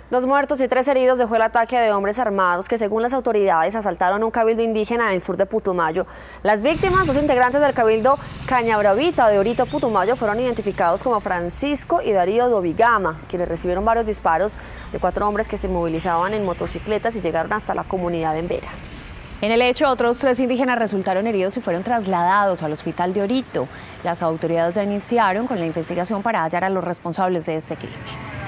2 muertos y 3 heridos dejó el ataque de hombres armados que, según las autoridades, asaltaron un cabildo indígena en el sur de Putumayo. Las víctimas, 2 integrantes del cabildo Cañabravita de Orito, Putumayo, fueron identificados como Francisco y Darío Dovigama, quienes recibieron varios disparos de 4 hombres que se movilizaban en motocicletas y llegaron hasta la comunidad de Embera. En el hecho, otros 3 indígenas resultaron heridos y fueron trasladados al hospital de Orito. Las autoridades ya iniciaron con la investigación para hallar a los responsables de este crimen.